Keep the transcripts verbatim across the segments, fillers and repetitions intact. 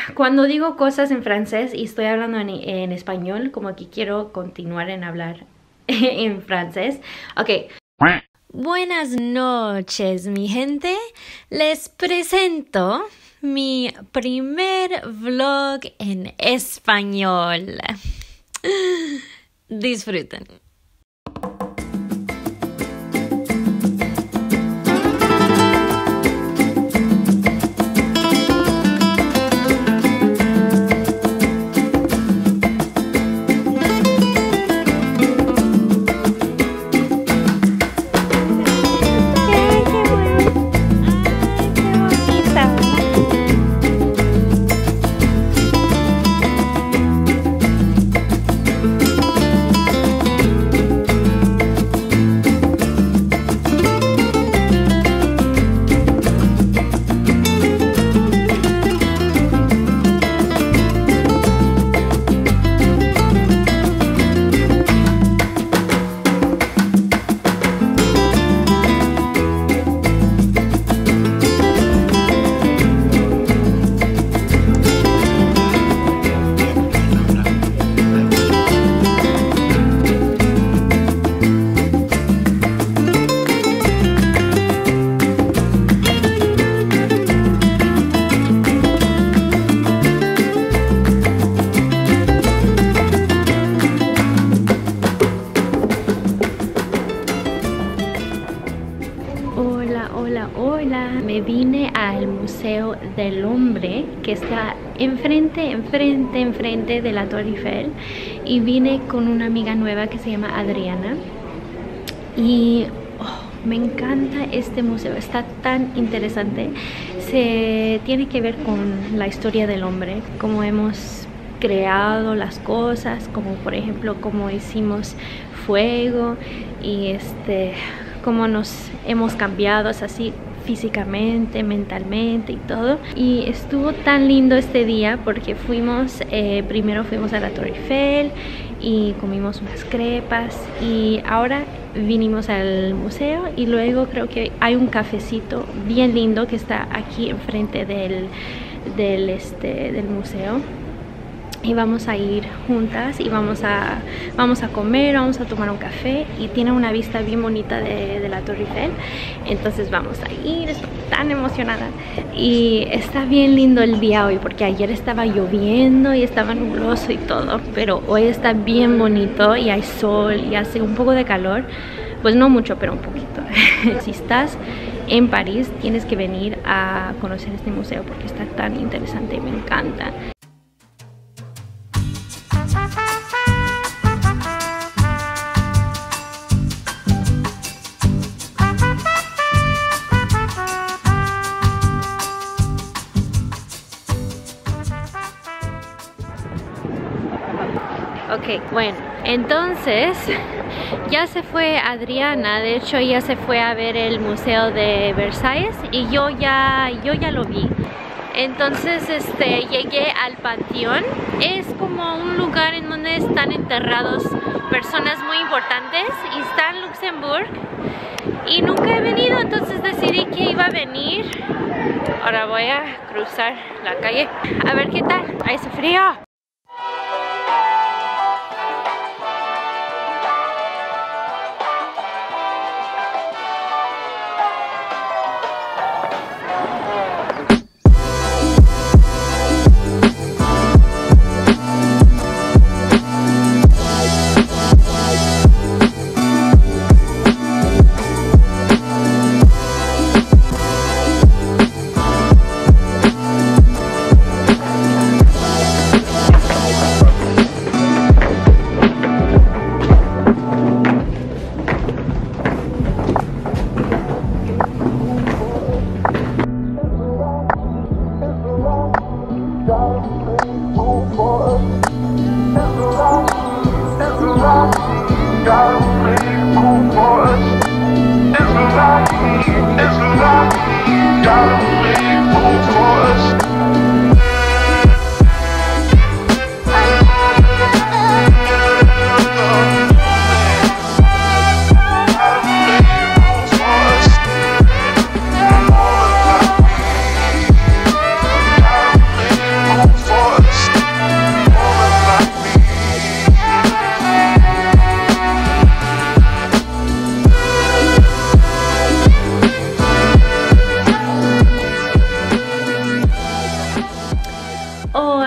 cuando digo cosas en francés y estoy hablando en, en español, como que quiero continuar en hablar en francés. Ok. Buenas noches, mi gente. Les presento mi primer vlog en español. Disfruten. Me vine al Museo del Hombre, que está enfrente, enfrente, enfrente de la Torre Eiffel, y vine con una amiga nueva que se llama Adriana y oh, me encanta este museo, está tan interesante. Se tiene que ver con la historia del hombre, cómo hemos creado las cosas, como por ejemplo cómo hicimos fuego y este cómo nos hemos cambiado, es así físicamente, mentalmente y todo. Y estuvo tan lindo este día porque fuimos, eh, primero fuimos a la Torre Eiffel y comimos unas crepas y ahora vinimos al museo y luego creo que hay un cafecito bien lindo que está aquí enfrente del, del, este, del museo. Y vamos a ir juntas y vamos a, vamos a comer, vamos a tomar un café y tiene una vista bien bonita de, de la Torre Eiffel. Entonces vamos a ir, estoy tan emocionada. Y está bien lindo el día hoy porque ayer estaba lloviendo y estaba nubloso y todo. Pero hoy está bien bonito y hay sol y hace un poco de calor. Pues no mucho, pero un poquito. Si estás en París tienes que venir a conocer este museo porque está tan interesante y me encanta. Ok, bueno, entonces ya se fue Adriana, de hecho ya se fue a ver el Museo de Versalles y yo ya, yo ya lo vi. Entonces este, llegué al Panteón, es como un lugar en donde están enterrados personas muy importantes y está en Luxemburgo y nunca he venido, entonces decidí que iba a venir. Ahora voy a cruzar la calle a ver qué tal, hace frío.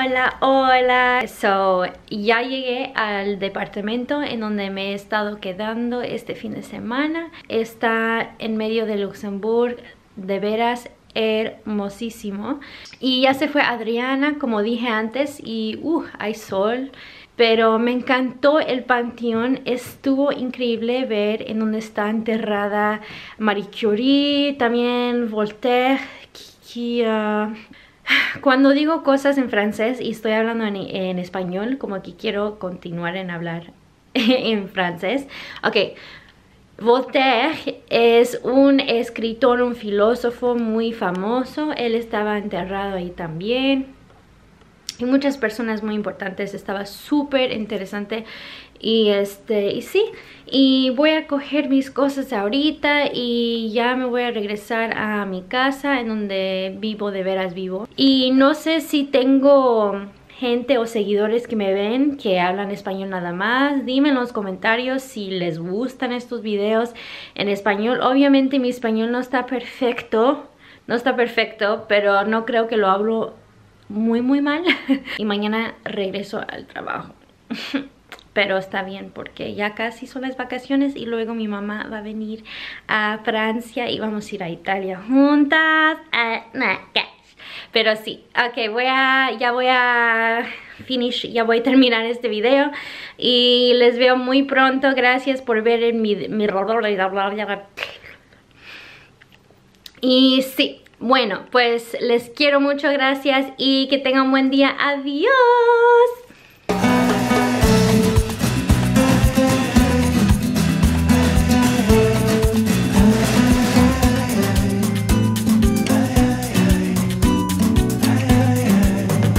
Hola, hola. So, ya llegué al departamento en donde me he estado quedando este fin de semana. Está en medio de Luxemburgo, de veras hermosísimo. Y ya se fue Adriana, como dije antes, y uh, hay sol. Pero me encantó el panteón, estuvo increíble ver en donde está enterrada Marie Curie, también Voltaire, qui, uh, cuando digo cosas en francés y estoy hablando en, en español, como que quiero continuar en hablar en francés. Ok, Voltaire es un escritor, un filósofo muy famoso. Él estaba enterrado ahí también. Y muchas personas muy importantes. Estaba súper interesante. Y este, y sí, y voy a coger mis cosas ahorita y ya me voy a regresar a mi casa en donde vivo, de veras vivo. Y no sé si tengo gente o seguidores que me ven que hablan español nada más. Dime en los comentarios si les gustan estos videos en español. Obviamente mi español no está perfecto, no está perfecto, pero no creo que lo hablo muy muy mal. Y mañana regreso al trabajo. Pero está bien porque ya casi son las vacaciones y luego mi mamá va a venir a Francia y vamos a ir a Italia juntas. Uh, nah, Pero sí, ok, voy a, ya voy a finish, ya voy a terminar este video y les veo muy pronto. Gracias por ver en mi, mi y sí, bueno, pues les quiero mucho, gracias y que tengan un buen día. Adiós.